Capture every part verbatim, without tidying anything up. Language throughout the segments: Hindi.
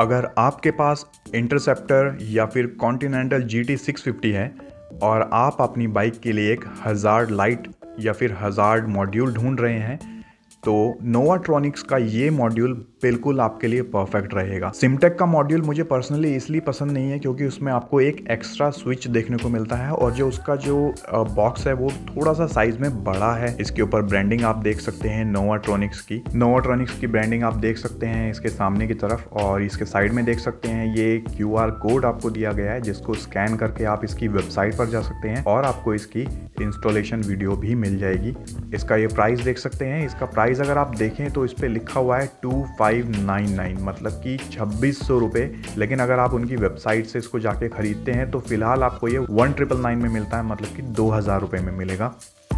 अगर आपके पास इंटरसेप्टर या फिर Continental G T six fifty है और आप अपनी बाइक के लिए एक हज़ार्ड लाइट या फिर हज़ार्ड मॉड्यूल ढूंढ रहे हैं तो नोवाट्रॉनिक्स का ये मॉड्यूल बिल्कुल आपके लिए परफेक्ट रहेगा। सिमटेक का मॉड्यूल मुझे पर्सनली इसलिए पसंद नहीं है क्योंकि उसमें आपको एक एक्स्ट्रा स्विच देखने को मिलता है और जो उसका जो बॉक्स है वो थोड़ा सा साइज में बड़ा है। इसके ऊपर ब्रांडिंग आप देख सकते हैं नोवाट्रॉनिक्स की नोवाट्रॉनिक्स की ब्रांडिंग आप देख सकते हैं इसके सामने की तरफ, और इसके साइड में देख सकते हैं ये क्यू आर कोड आपको दिया गया है जिसको स्कैन करके आप इसकी वेबसाइट पर जा सकते हैं और आपको इसकी इंस्टॉलेशन वीडियो भी मिल जाएगी। इसका ये प्राइस देख सकते हैं। इसका प्राइस अगर आप देखें तो इस पे लिखा हुआ है टू फाइव नाइन नाइन, मतलब कि छब्बीस सौ रुपए, लेकिन अगर आप उनकी वेबसाइट से इसको जाके खरीदते हैं तो फिलहाल आपको ये वन ट्रिपल नाइन में मिलता है, मतलब कि दो हजार रुपए में मिलेगा।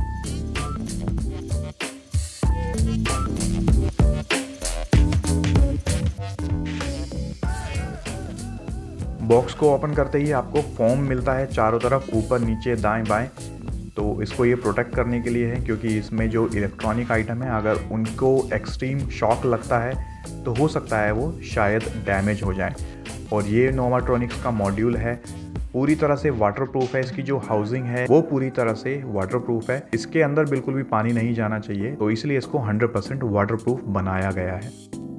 बॉक्स को ओपन करते ही आपको फोम मिलता है चारों तरफ, ऊपर नीचे दाएं बाएं। तो इसको ये प्रोटेक्ट करने के लिए है क्योंकि इसमें जो इलेक्ट्रॉनिक आइटम है अगर उनको एक्सट्रीम शॉक लगता है तो हो सकता है वो शायद डैमेज हो जाए। और ये नोवाट्रॉनिक्स का मॉड्यूल है, पूरी तरह से वाटरप्रूफ है। इसकी जो हाउसिंग है वो पूरी तरह से वाटरप्रूफ है। इसके अंदर बिल्कुल भी पानी नहीं जाना चाहिए, तो इसलिए इसको हंड्रेड परसेंट वाटरप्रूफ बनाया गया है।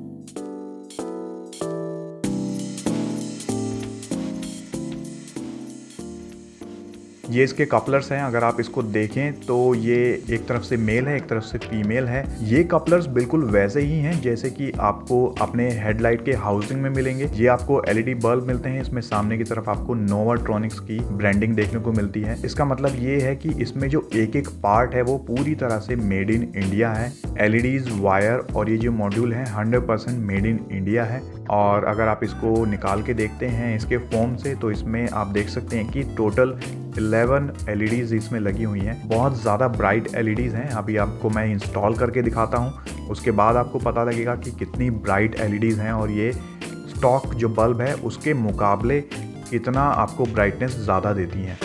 ये इसके कपलर्स हैं, अगर आप इसको देखें तो ये एक तरफ से मेल है एक तरफ से फीमेल है। ये कपलर्स बिल्कुल वैसे ही हैं जैसे कि आपको अपने हेडलाइट के हाउसिंग में मिलेंगे। ये आपको एलईडी बल्ब मिलते हैं, इसमें सामने की तरफ आपको नोवाट्रॉनिक्स की ब्रांडिंग देखने को मिलती है। इसका मतलब ये है कि इसमें जो एक एक पार्ट है वो पूरी तरह से मेड इन इंडिया है। एलईडीज, वायर और ये जो मॉड्यूल है hundred percent made in India है। और अगर आप इसको निकाल के देखते हैं इसके फोम से तो इसमें आप देख सकते हैं कि टोटल इलेवन एलईडीज इसमें लगी हुई हैं। बहुत ज़्यादा ब्राइट एलईडीज हैं। अभी आपको मैं इंस्टॉल करके दिखाता हूं, उसके बाद आपको पता लगेगा कि कितनी ब्राइट एलईडीज हैं और ये स्टॉक जो बल्ब है उसके मुकाबले कितना आपको ब्राइटनेस ज़्यादा देती हैं।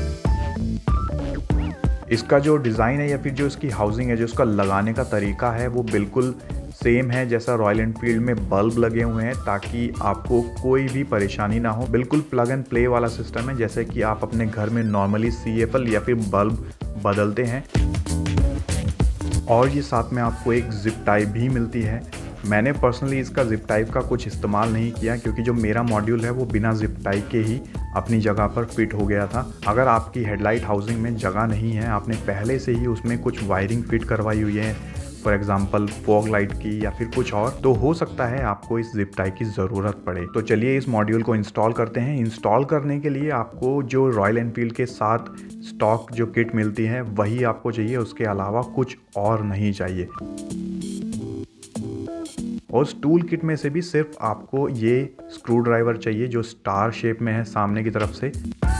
इसका जो डिज़ाइन है या फिर जो इसकी हाउसिंग है, जो इसका लगाने का तरीका है वो बिल्कुल सेम है जैसा रॉयल एनफील्ड में बल्ब लगे हुए हैं, ताकि आपको कोई भी परेशानी ना हो। बिल्कुल प्लग एंड प्ले वाला सिस्टम है, जैसे कि आप अपने घर में नॉर्मली सीएफएल या फिर बल्ब बदलते हैं। और ये साथ में आपको एक जिप टाइप भी मिलती है। मैंने पर्सनली इसका जिप टाइप का कुछ इस्तेमाल नहीं किया क्योंकि जो मेरा मॉड्यूल है वो बिना जिप टाइप के ही अपनी जगह पर फिट हो गया था। अगर आपकी हेडलाइट हाउसिंग में जगह नहीं है, आपने पहले से ही उसमें कुछ वायरिंग फिट करवाई हुई है, फॉर एग्जाम्पल फॉग लाइट की या फिर कुछ और, तो हो सकता है आपको इस जिप टाई की ज़रूरत पड़े। तो चलिए इस मॉड्यूल को इंस्टॉल करते हैं। इंस्टॉल करने के लिए आपको जो रॉयल एनफील्ड के साथ स्टॉक जो किट मिलती है वही आपको चाहिए, उसके अलावा कुछ और नहीं चाहिए। और उस टूल किट में से भी सिर्फ आपको ये स्क्रू ड्राइवर चाहिए जो स्टार शेप में है सामने की तरफ से।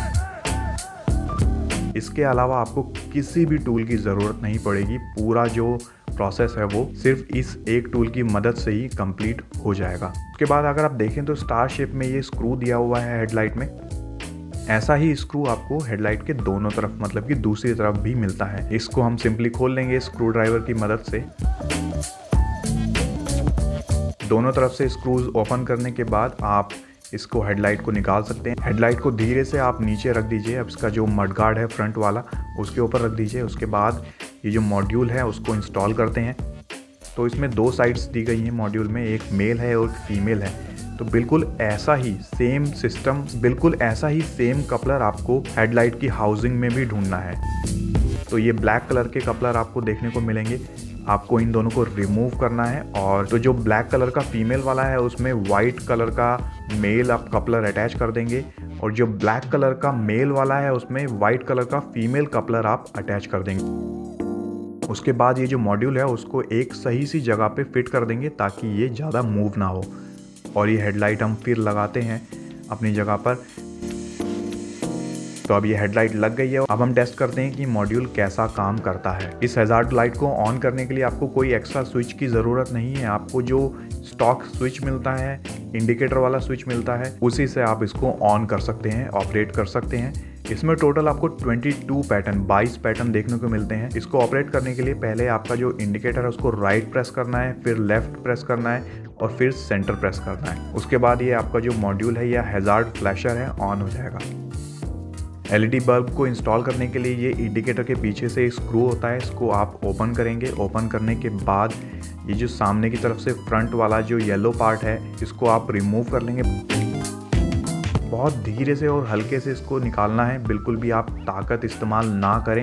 इसके अलावा आपको किसी भी टूल की ज़रूरत नहीं पड़ेगी। पूरा जो प्रोसेस है वो सिर्फ इस एक टूल की मदद से ही कंप्लीट हो जाएगा। उसके बाद अगर आप देखें तो स्टार शेप में ये स्क्रू दिया हुआ है हेडलाइट में, ऐसा ही स्क्रू आपको हेडलाइट के दोनों तरफ मतलब कि दूसरी तरफ भी मिलता है। इसको हम सिंपली खोल लेंगे स्क्रू ड्राइवर की मदद से। दोनों तरफ से स्क्रूज ओपन करने के बाद आप इसको हेडलाइट को निकाल सकते हैं। हेडलाइट को धीरे से आप नीचे रख दीजिए। अब इसका जो मडगार्ड है फ्रंट वाला उसके ऊपर रख दीजिए। उसके बाद ये जो मॉड्यूल है उसको इंस्टॉल करते हैं। तो इसमें दो साइड्स दी गई हैं मॉड्यूल में, एक मेल है और फीमेल है। तो बिल्कुल ऐसा ही सेम सिस्टम, बिल्कुल ऐसा ही सेम कपलर आपको हेडलाइट की हाउसिंग में भी ढूंढना है। तो ये ब्लैक कलर के कपलर आपको देखने को मिलेंगे। आपको इन दोनों को रिमूव करना है और तो जो ब्लैक कलर का फीमेल वाला है उसमें वाइट कलर का मेल आप कपलर अटैच कर देंगे और जो ब्लैक कलर का मेल वाला है उसमें वाइट कलर का फीमेल कपलर आप अटैच कर देंगे। उसके बाद ये जो मॉड्यूल है उसको एक सही सी जगह पे फिट कर देंगे ताकि ये ज़्यादा मूव ना हो। और ये हेडलाइट हम फिर लगाते हैं अपनी जगह पर। तो अब ये हेडलाइट लग गई है। अब हम टेस्ट करते हैं कि मॉड्यूल कैसा काम करता है। इस हैजार्ड लाइट को ऑन करने के लिए आपको कोई एक्स्ट्रा स्विच की ज़रूरत नहीं है। आपको जो स्टॉक स्विच मिलता है, इंडिकेटर वाला स्विच मिलता है, उसी से आप इसको ऑन कर सकते हैं, ऑपरेट कर सकते हैं। इसमें टोटल आपको बाईस पैटर्न बाईस पैटर्न देखने को मिलते हैं। इसको ऑपरेट करने के लिए पहले आपका जो इंडिकेटर है उसको राइट प्रेस करना है, फिर लेफ्ट प्रेस करना है और फिर सेंटर प्रेस करना है। उसके बाद ये आपका जो मॉड्यूल है या हैजार्ड फ्लैशर है ऑन हो जाएगा। एलईडी बल्ब को इंस्टॉल करने के लिए ये इंडिकेटर के पीछे से स्क्रू होता है, इसको आप ओपन करेंगे। ओपन करने के बाद ये जो सामने की तरफ से फ्रंट वाला जो येलो पार्ट है इसको आप रिमूव कर लेंगे। बहुत धीरे से और हल्के से इसको निकालना है, बिल्कुल भी आप ताकत इस्तेमाल ना करें।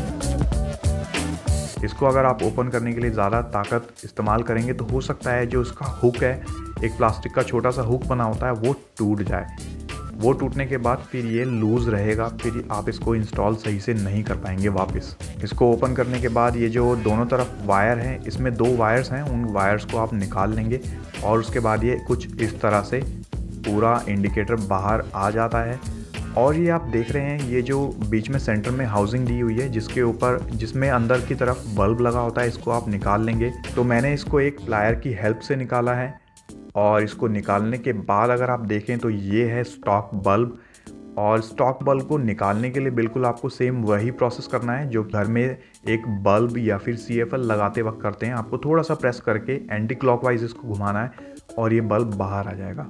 इसको अगर आप ओपन करने के लिए ज़्यादा ताकत इस्तेमाल करेंगे तो हो सकता है जो इसका हुक है, एक प्लास्टिक का छोटा सा हुक बना होता है, वो टूट जाए। वो टूटने के बाद फिर ये लूज़ रहेगा, फिर आप इसको इंस्टॉल सही से नहीं कर पाएंगे वापस। इसको ओपन करने के बाद ये जो दोनों तरफ वायर हैं, इसमें दो वायर्स हैं, उन वायर्स को आप निकाल लेंगे और उसके बाद ये कुछ इस तरह से पूरा इंडिकेटर बाहर आ जाता है। और ये आप देख रहे हैं ये जो बीच में सेंटर में हाउसिंग दी हुई है जिसके ऊपर जिसमें अंदर की तरफ बल्ब लगा होता है, इसको आप निकाल लेंगे। तो मैंने इसको एक प्लायर की हेल्प से निकाला है और इसको निकालने के बाद अगर आप देखें तो ये है स्टॉक बल्ब। और स्टॉक बल्ब को निकालने के लिए बिल्कुल आपको सेम वही प्रोसेस करना है जो घर में एक बल्ब या फिर सी एफ एल लगाते वक्त करते हैं। आपको थोड़ा सा प्रेस करके एंटी क्लॉकवाइज इसको घुमाना है और ये बल्ब बाहर आ जाएगा।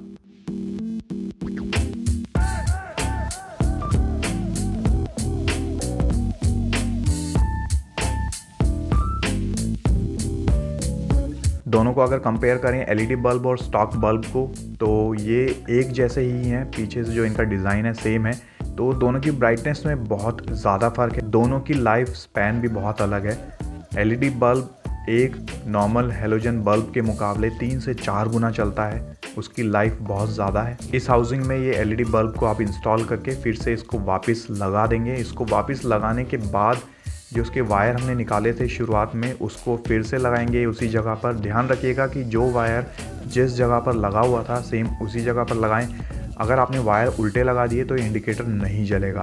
दोनों को अगर कंपेयर करें एलईडी बल्ब और स्टॉक बल्ब को तो ये एक जैसे ही हैं, पीछे से जो इनका डिज़ाइन है सेम है। तो दोनों की ब्राइटनेस में बहुत ज़्यादा फ़र्क है, दोनों की लाइफ स्पैन भी बहुत अलग है। एलईडी बल्ब एक नॉर्मल हेलोजन बल्ब के मुकाबले तीन से चार गुना चलता है, उसकी लाइफ बहुत ज़्यादा है। इस हाउसिंग में ये एलईडी बल्ब को आप इंस्टॉल करके फिर से इसको वापस लगा देंगे। इसको वापस लगाने के बाद जो उसके वायर हमने निकाले थे शुरुआत में उसको फिर से लगाएंगे उसी जगह पर। ध्यान रखिएगा कि जो वायर जिस जगह पर लगा हुआ था सेम उसी जगह पर लगाएं। अगर आपने वायर उल्टे लगा दिए तो इंडिकेटर नहीं जलेगा।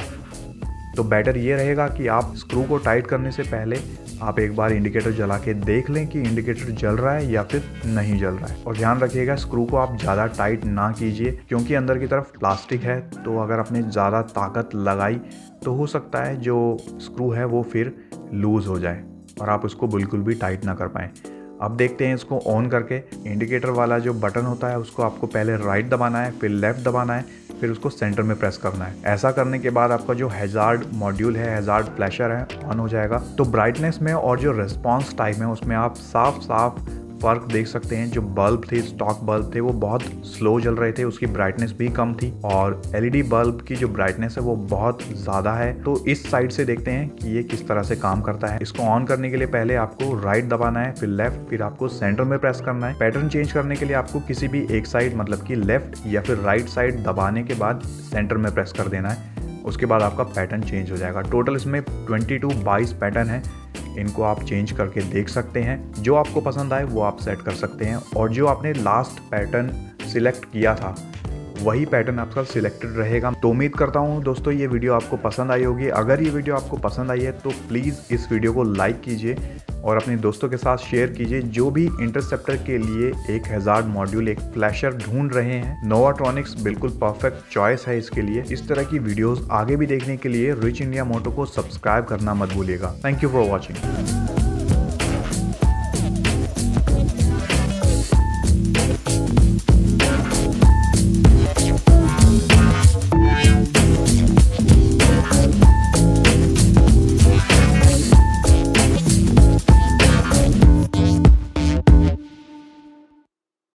तो बेटर ये रहेगा कि आप स्क्रू को टाइट करने से पहले आप एक बार इंडिकेटर जला के देख लें कि इंडिकेटर जल रहा है या फिर नहीं जल रहा है। और ध्यान रखिएगा स्क्रू को आप ज़्यादा टाइट ना कीजिए क्योंकि अंदर की तरफ प्लास्टिक है, तो अगर आपने ज़्यादा ताकत लगाई तो हो सकता है जो स्क्रू है वो फिर लूज़ हो जाए और आप उसको बिल्कुल भी टाइट ना कर पाएँ। अब देखते हैं इसको ऑन करके। इंडिकेटर वाला जो बटन होता है उसको आपको पहले राइट दबाना है, फिर लेफ़्ट दबाना है, फिर उसको सेंटर में प्रेस करना है। ऐसा करने के बाद आपका जो हैजार्ड मॉड्यूल है, हैजार्ड फ्लैशर है, ऑन हो जाएगा। तो ब्राइटनेस में और जो रिस्पॉन्स टाइम है उसमें आप साफ साफ फ़र्क देख सकते हैं। जो बल्ब थे, स्टॉक बल्ब थे, वो बहुत स्लो जल रहे थे, उसकी ब्राइटनेस भी कम थी और एलईडी बल्ब की जो ब्राइटनेस है वो बहुत ज़्यादा है। तो इस साइड से देखते हैं कि ये किस तरह से काम करता है। इसको ऑन करने के लिए पहले आपको राइट दबाना है, फिर लेफ्ट, फिर आपको सेंटर में प्रेस करना है। पैटर्न चेंज करने के लिए आपको किसी भी एक साइड मतलब कि लेफ्ट या फिर राइट साइड दबाने के बाद सेंटर में प्रेस कर देना है। उसके बाद आपका पैटर्न चेंज हो जाएगा। टोटल इसमें बाईस बाईस पैटर्न है, इनको आप चेंज करके देख सकते हैं। जो आपको पसंद आए वो आप सेट कर सकते हैं और जो आपने लास्ट पैटर्न सिलेक्ट किया था वही पैटर्न आपका सिलेक्टेड रहेगा। तो उम्मीद करता हूँ दोस्तों ये वीडियो आपको पसंद आई होगी। अगर ये वीडियो आपको पसंद आई है तो प्लीज़ इस वीडियो को लाइक कीजिए और अपने दोस्तों के साथ शेयर कीजिए जो भी इंटरसेप्टर के लिए एक हैजार्ड मॉड्यूल, एक फ्लैशर ढूंढ रहे हैं। नोवाट्रॉनिक्स बिल्कुल परफेक्ट चॉइस है इसके लिए। इस तरह की वीडियोस आगे भी देखने के लिए रिच इंडिया मोटो को सब्सक्राइब करना मत भूलिएगा। Thank you for watching.